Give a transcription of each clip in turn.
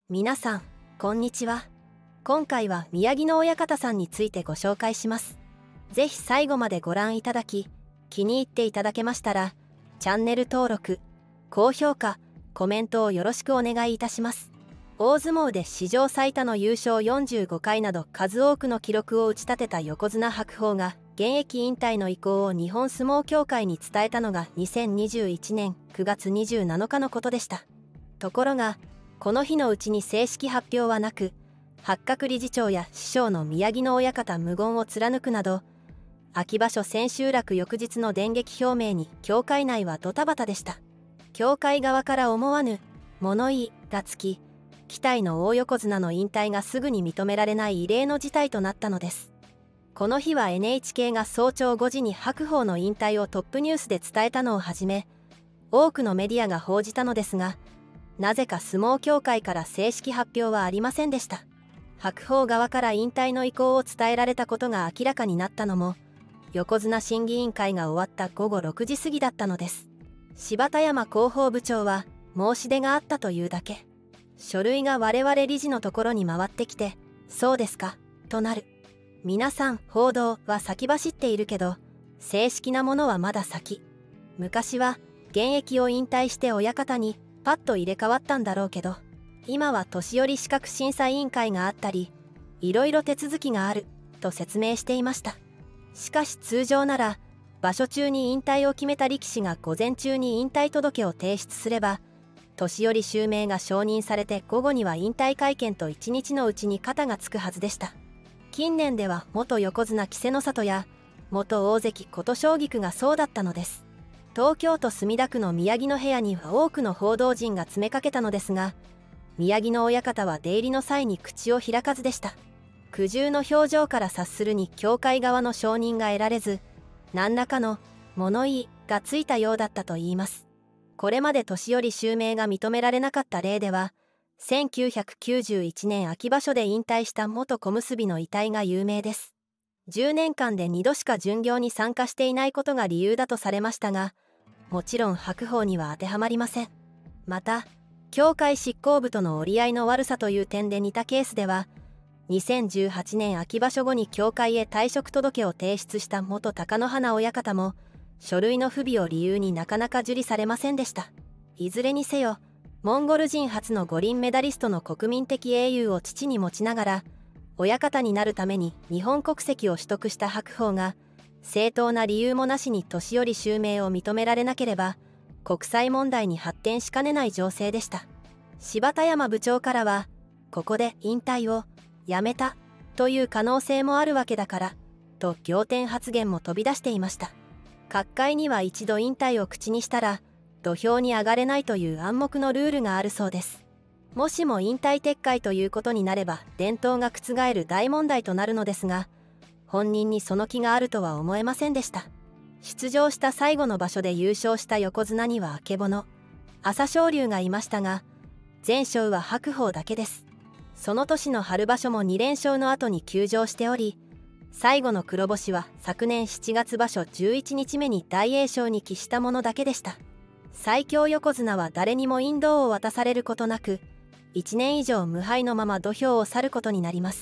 皆さん、こんにちは。今回は宮城野親方さんについてご紹介します。ぜひ最後までご覧いただき、気に入っていただけましたら、チャンネル登録、高評価、コメントをよろしくお願いいたします。大相撲で史上最多の優勝45回など数多くの記録を打ち立てた横綱白鵬が、現役引退の意向を日本相撲協会に伝えたのが2021年9月27日のことでした。ところが、この日のうちに正式発表はなく、八角理事長や師匠の宮城野親方無言を貫くなど、秋場所千秋楽翌日の電撃表明に協会内はドタバタでした。協会側から思わぬ物言いがつき、期待の大横綱の引退がすぐに認められない異例の事態となったのです。この日は NHK が早朝5時に白鵬の引退をトップニュースで伝えたのをはじめ、多くのメディアが報じたのですが、なぜか相撲協会から正式発表はありませんでした。白鵬側から引退の意向を伝えられたことが明らかになったのも、横綱審議委員会が終わった午後6時過ぎだったのです。柴田山広報部長は、申し出があったというだけ。書類が我々理事のところに回ってきて、そうですか、となる。皆さん、報道は先走っているけど、正式なものはまだ先。昔は、現役を引退して親方に、パッと入れ替わったんだろうけど、今は年寄り資格審査委員会があったり、いろいろ手続きがある、と説明していました。しかし通常なら、場所中に引退を決めた力士が午前中に引退届を提出すれば、年寄り襲名が承認されて午後には引退会見と1日のうちに肩がつくはずでした。近年では元横綱稀勢の里や、元大関琴奨菊がそうだったのです。東京都墨田区の宮城野部屋には多くの報道陣が詰めかけたのですが、宮城野親方は出入りの際に口を開かずでした。苦渋の表情から察するに協会側の承認が得られず、何らかの物言いがついたようだったといいます。これまで年寄り襲名が認められなかった例では、1991年秋場所で引退した元小結の遺体が有名です。10年間で2度しか巡業に参加していないことが理由だとされましたが、もちろん白鵬には当てはまりません。また、協会執行部との折り合いの悪さという点で似たケースでは、2018年秋場所後に協会へ退職届を提出した元貴乃花親方も、書類の不備を理由になかなか受理されませんでした。いずれにせよ、モンゴル人初の五輪メダリストの国民的英雄を父に持ちながら、親方になるために日本国籍を取得した白鵬が、正当な理由もなしに年寄り襲名を認められなければ、国際問題に発展しかねない情勢でした。柴田山部長からは、ここで引退をやめたという可能性もあるわけだから、と仰天発言も飛び出していました。角界には一度引退を口にしたら、土俵に上がれないという暗黙のルールがあるそうです。もしも引退撤回ということになれば、伝統が覆る大問題となるのですが、本人にその気があるとは思えませんでした。出場した最後の場所で優勝した横綱にはあけぼの、朝青龍がいましたが、全勝は白鵬だけです。その年の春場所も2連勝の後に休場しており、最後の黒星は昨年7月場所11日目に大栄翔に喫したものだけでした。最強横綱は誰にも引導を渡されることなく、1年以上無敗のまま土俵を去ることになります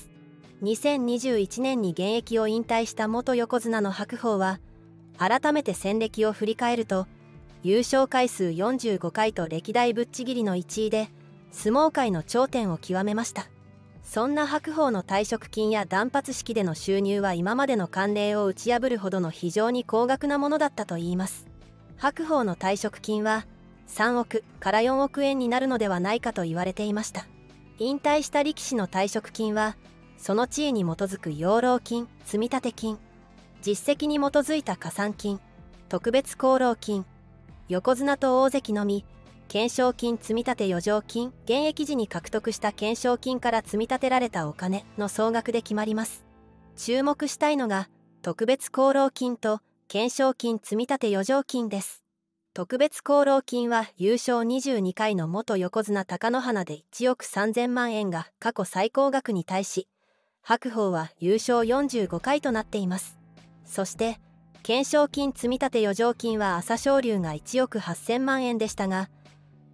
。2021年に現役を引退した元横綱の白鵬は、改めて戦歴を振り返ると、優勝回数45回と歴代ぶっちぎりの1位で、相撲界の頂点を極めました。そんな白鵬の退職金や断髪式での収入は今までの慣例を打ち破るほどの非常に高額なものだったといいます。白鵬の退職金は3億から4億円になるのではないかと言われていました。引退した力士の退職金は、その地位に基づく養老金、積立金、実績に基づいた加算金、特別功労金、横綱と大関のみ、懸賞金積立余剰金、現役時に獲得した懸賞金から積み立てられたお金の総額で決まります。注目したいのが、特別功労金と懸賞金積立余剰金です。特別功労金は優勝22回の元横綱貴乃花で1億3000万円が過去最高額に対し、白鵬は優勝45回となっています。そして、懸賞金積立余剰金は朝青龍が1億8000万円でしたが、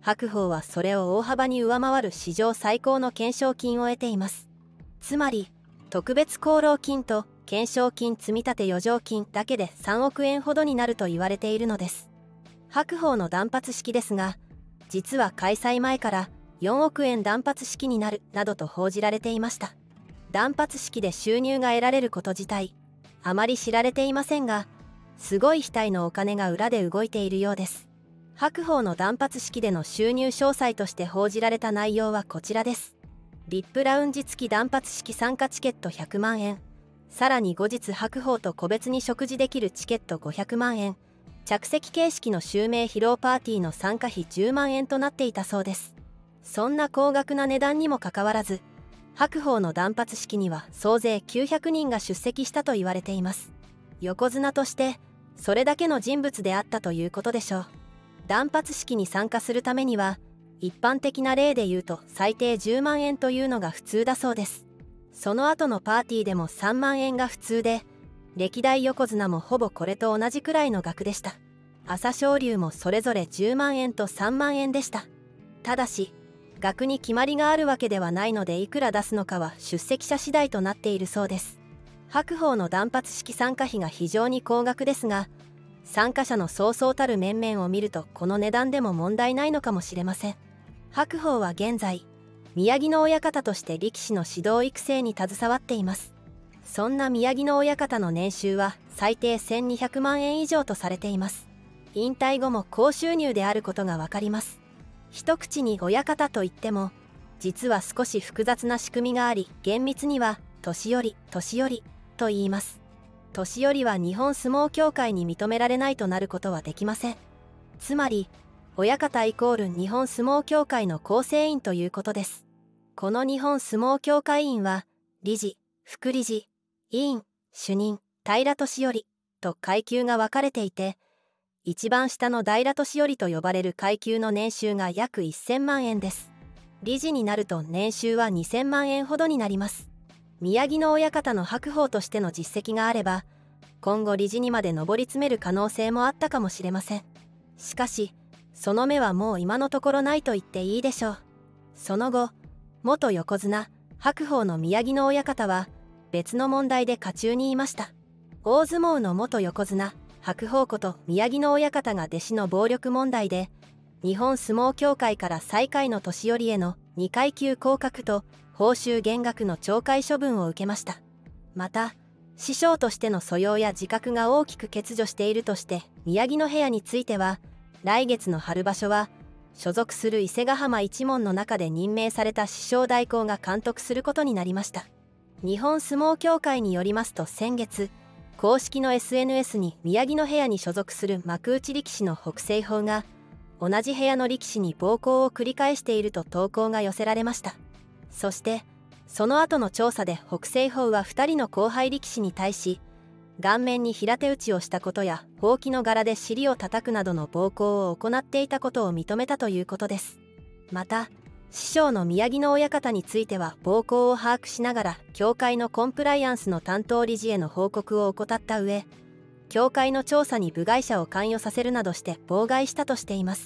白鵬はそれを大幅に上回る史上最高の懸賞金を得ています。つまり特別功労金と懸賞金積立余剰金だけで3億円ほどになると言われているのです。白鵬の断髪式ですが、実は開催前から4億円断髪式になるなどと報じられていました。断髪式で収入が得られること自体あまり知られていませんが、すごい額のお金が裏で動いているようです。白鵬の断髪式での収入詳細として報じられた内容はこちらです。VIP ラウンジ付き断髪式参加チケット100万円、さらに後日白鵬と個別に食事できるチケット500万円、着席形式の襲名披露パーティーの参加費10万円となっていたそうです。そんな高額な値段にもかかわらず、白鵬の断髪式には総勢900人が出席したと言われています。横綱としてそれだけの人物であったということでしょう。断髪式に参加するためには一般的な例で言うと最低10万円というのが普通だそうです。その後のパーティーでも3万円が普通で、歴代横綱もほぼこれと同じくらいの額でした。朝青龍もそれぞれ10万円と3万円でした。ただし額に決まりがあるわけではないので、いくら出すのかは出席者次第となっているそうです。白鵬の断髪式参加費が非常に高額ですが、参加者のそうそうたる面々を見るとこの値段でも問題ないのかもしれません。白鵬は現在宮城野親方として力士の指導育成に携わっています。そんな宮城野親方の年収は最低1200万円以上とされています。引退後も高収入であることがわかります。一口に親方といっても実は少し複雑な仕組みがあり、厳密には年寄りと言います。年寄りは日本相撲協会に認められないとなることはできません。つまり親方イコール日本相撲協会の構成員ということです。この日本相撲協会員は理事、副理事、委員、主任、平年寄と階級が分かれていて、一番下の平年寄と呼ばれる階級の年収が約1000万円です。理事になると年収は2000万円ほどになります。宮城野親方の白鵬としての実績があれば、今後理事にまで上り詰める可能性もあったかもしれません。しかしその目はもう今のところないと言っていいでしょう。その後、元横綱白鵬の宮城野親方は別の問題で渦中にいました。大相撲の元横綱白鵬こと宮城野親方が弟子の暴力問題で日本相撲協会から最下位の年寄りへの2階級降格と報酬減額の懲戒処分を受けました。また師匠としての素養や自覚が大きく欠如しているとして宮城野部屋については来月の春場所は所属する伊勢ヶ濱一門の中で任命された師匠代行が監督することになりました。日本相撲協会によりますと、先月公式の SNS に宮城野部屋に所属する幕内力士の北青鵬が同じ部屋の力士に暴行を繰り返していると投稿が寄せられました。そしてその後の調査で北青鵬は2人の後輩力士に対し顔面に平手打ちをしたことやほうきの柄で尻を叩くなどの暴行を行っていたことを認めたということです。また師匠の宮城野親方については暴行を把握しながら協会のコンプライアンスの担当理事への報告を怠った上、協会の調査に部外者を関与させるなどして妨害したとしています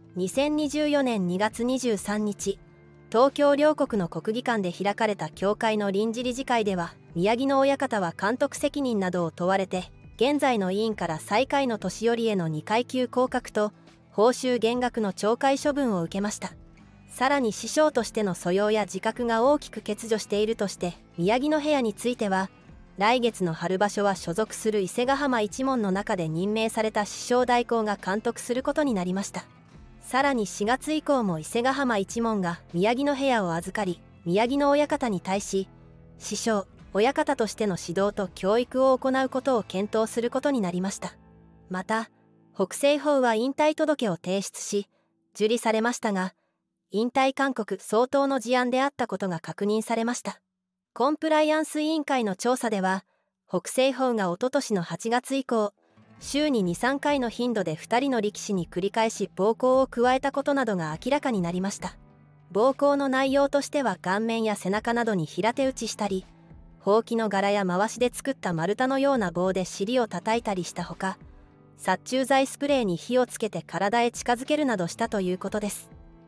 。2024年2月23日、東京両国の国技館で開かれた協会の臨時理事会では、宮城野親方は監督責任などを問われて、現在の委員から最下位の年寄りへの2階級降格と報酬減額の懲戒処分を受けました。さらに師匠としての素養や自覚が大きく欠如しているとして、宮城野部屋については来月の春場所は所属する伊勢ヶ濱一門の中で任命された師匠代行が監督することになりました。さらに4月以降も伊勢ヶ濱一門が宮城野部屋を預かり、宮城野親方に対し師匠親方としての指導と教育を行うことを検討することになりました。また北青鵬は引退届を提出し受理されましたが、引退勧告相当の事案であったことが確認されました。コンプライアンス委員会の調査では、北青鵬がおととしの8月以降、週に 2,3 回の頻度で2人の力士に繰り返し暴行を加えたことなどが明らかになりました。暴行の内容としては、顔面や背中などに平手打ちしたり、ほうきの柄や回しで作った丸太のような棒で尻を叩いたりしたほか、殺虫剤スプレーに火をつけて体へ近づけるなどしたということです。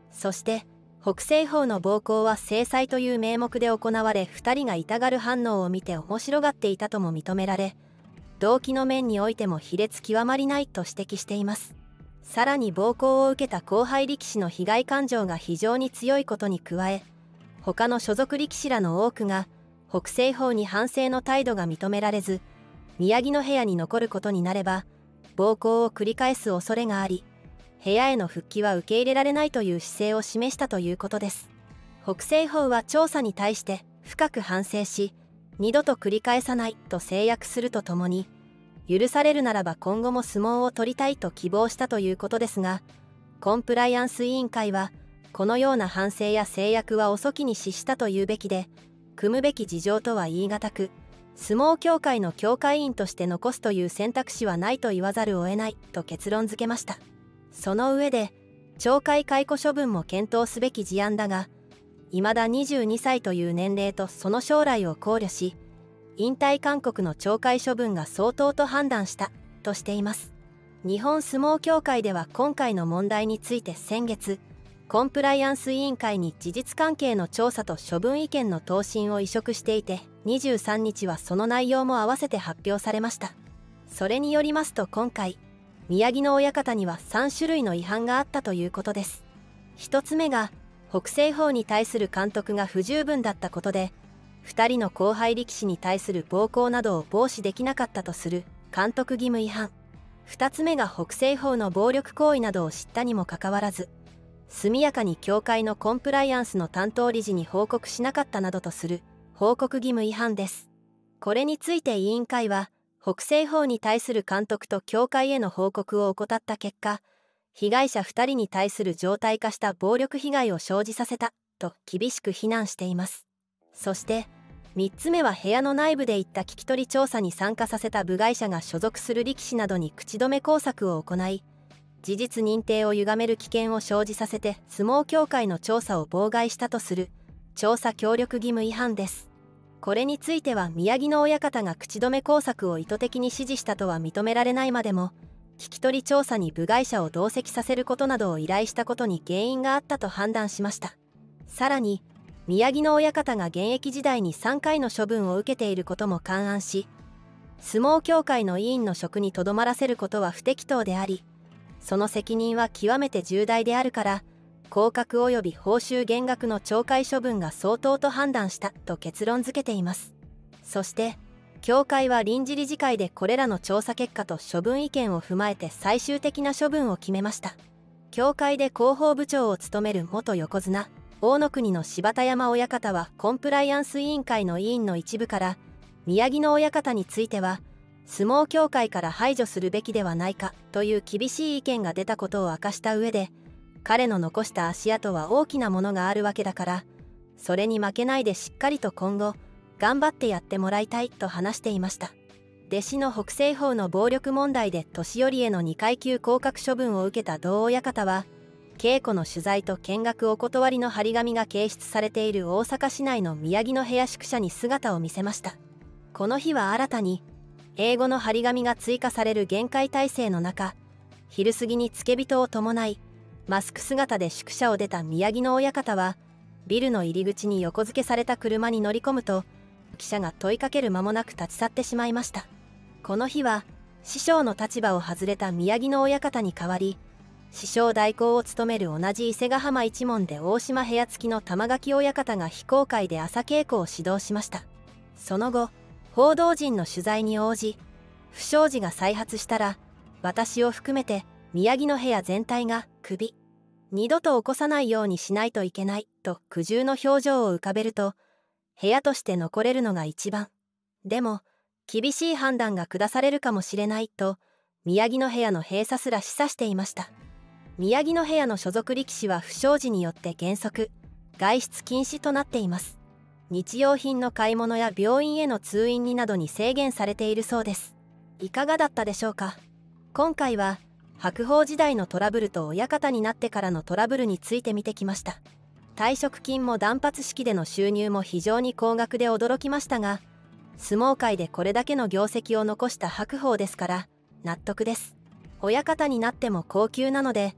そして北青鵬の暴行は制裁という名目で行われ、2人が痛がる反応を見て面白がっていたとも認められ、動機の面においても卑劣極まりないと指摘しています。さらに暴行を受けた後輩力士の被害感情が非常に強いことに加え、他の所属力士らの多くが北青鵬に反省の態度が認められず、宮城の部屋に残ることになれば暴行を繰り返す恐れがあり、部屋への復帰は受け入れられないという姿勢を示したということです。北青鵬は調査に対して深く反省し、二度と繰り返さないと誓約するとともに、許されるならば今後も相撲を取りたいと希望したということですが、コンプライアンス委員会はこのような反省や誓約は遅きに失したというべきで、組むべき事情とは言い難く、相撲協会の協会員として残すという選択肢はないと言わざるを得ないと結論付けました。その上で、懲戒解雇処分も検討すべき事案だが、未だ22歳という年齢とその将来を考慮し、引退勧告の懲戒処分が相当と判断したとしています。日本相撲協会では今回の問題について先月、コンプライアンス委員会に事実関係の調査と処分意見の答申を移植していて、23日はその内容も合わせて発表されました。それによりますと今回、宮城野親方には3種類の違反があったということです。1つ目が、北青鵬に対する監督が不十分だったことで、2人の後輩力士に対する暴行などを防止できなかったとする監督義務違反。2つ目が北青鵬の暴力行為などを知ったにもかかわらず、速やかに協会のコンプライアンスの担当理事に報告しなかったなどとする報告義務違反です。これについて委員会は、北青鵬に対する監督と協会への報告を怠った結果、被害者2人に対する常態化した暴力被害を生じさせたと厳しく非難しています。そして3つ目は、部屋の内部でいった聞き取り調査に参加させた部外者が所属する力士などに口止め工作を行い、事実認定を歪める危険を生じさせて相撲協会の調査を妨害したとする調査協力義務違反です。これについては、宮城野親方が口止め工作を意図的に指示したとは認められないまでも、聞き取り調査に部外者を同席させることなどを依頼したことに原因があったと判断しました。さらに、宮城野親方が現役時代に3回の処分を受けていることも勘案し、相撲協会の委員の職にとどまらせることは不適当であり、その責任は極めて重大であるから、降格及び報酬減額の懲戒処分が相当と判断したと結論付けています。そして、協会は臨時理事会でこれらの調査結果と処分意見を踏まえて最終的な処分を決めました。協会で広報部長を務める元横綱大野国の柴田山親方は、コンプライアンス委員会の委員の一部から、宮城野親方については相撲協会から排除するべきではないかという厳しい意見が出たことを明かした上で、彼の残した足跡は大きなものがあるわけだから、それに負けないでしっかりと今後頑張ってやってもらいたいと話していました。弟子の北青鵬の暴力問題で年寄への2階級降格処分を受けた同親方は、稽古の取材と見学お断りの張り紙が掲出されている大阪市内の宮城野部屋宿舎に姿を見せました。この日は新たに英語の張り紙が追加される厳戒態勢の中、昼過ぎに付け人を伴いマスク姿で宿舎を出た宮城野親方は、ビルの入り口に横付けされた車に乗り込むと、記者が問いかける間もなく立ち去ってしまいました。この日は師匠の立場を外れた宮城野親方に代わり、師匠代行を務める同じ伊勢ヶ浜一門で大島部屋付きの玉垣親方が非公開で朝稽古を指導しました。その後、報道陣の取材に応じ、不祥事が再発したら私を含めて宮城野部屋全体が首、二度と起こさないようにしないといけないと苦渋の表情を浮かべると、部屋として残れるのが一番。でも厳しい判断が下されるかもしれないと、宮城野部屋の閉鎖すら示唆していました。宮城野部屋の所属力士は不祥事によって原則外出禁止となっています。日用品の買い物や病院への通院になどに制限されているそうです。いかがだったでしょうか。今回は白鵬時代のトラブルと親方になってからのトラブルについて見てきました。退職金も断髪式での収入も非常に高額で驚きましたが、相撲界でこれだけの業績を残した白鵬ですから納得です。親方になっても高級なので、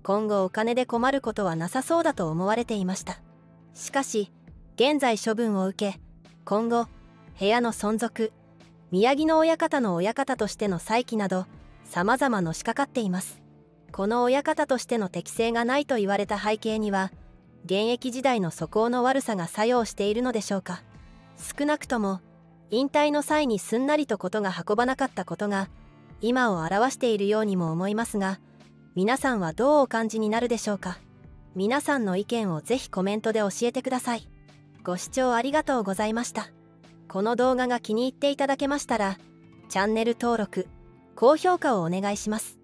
今後お金で困ることはなさそうだと思われていました。しかし現在処分を受け、今後部屋の存続、宮城野親方の親方としての再起などさまざまのしかかっています。この親方としての適性がないと言われた背景には、現役時代の素行の悪さが作用しているのでしょうか。少なくとも引退の際にすんなりとことが運ばなかったことが今を表しているようにも思いますが、皆さんはどうお感じになるでしょうか。皆さんの意見をぜひコメントで教えてください。ご視聴ありがとうございました。この動画が気に入っていただけましたら、チャンネル登録、高評価をお願いします。